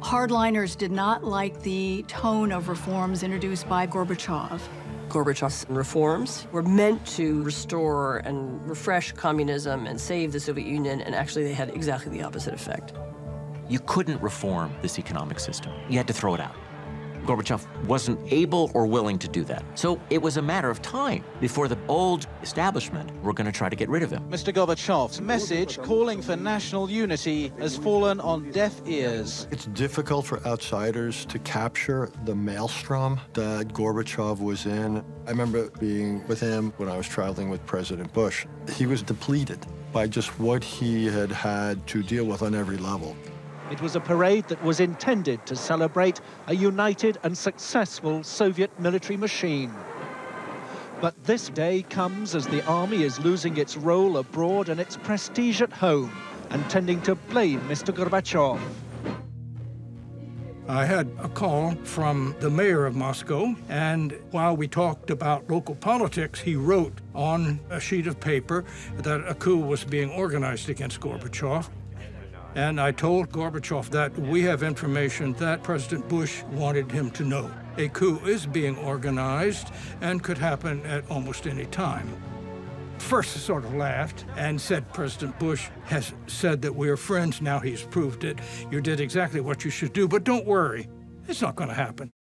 Hardliners did not like the tone of reforms introduced by Gorbachev. Gorbachev's reforms were meant to restore and refresh communism and save the Soviet Union, and actually they had exactly the opposite effect. You couldn't reform this economic system. You had to throw it out. Gorbachev wasn't able or willing to do that. So it was a matter of time before the old establishment were going to try to get rid of him. Mr. Gorbachev's message calling for national unity has fallen on deaf ears. It's difficult for outsiders to capture the maelstrom that Gorbachev was in. I remember being with him when I was traveling with President Bush. He was depleted by just what he had had to deal with on every level. It was a parade that was intended to celebrate a united and successful Soviet military machine. But this day comes as the army is losing its role abroad and its prestige at home, and tending to blame Mr. Gorbachev. I had a call from the mayor of Moscow, and while we talked about local politics, he wrote on a sheet of paper that a coup was being organized against Gorbachev. And I told Gorbachev that we have information that President Bush wanted him to know. A coup is being organized and could happen at almost any time. First, he sort of laughed and said, President Bush has said that we're friends. Now he's proved it. You did exactly what you should do, but don't worry. It's not going to happen.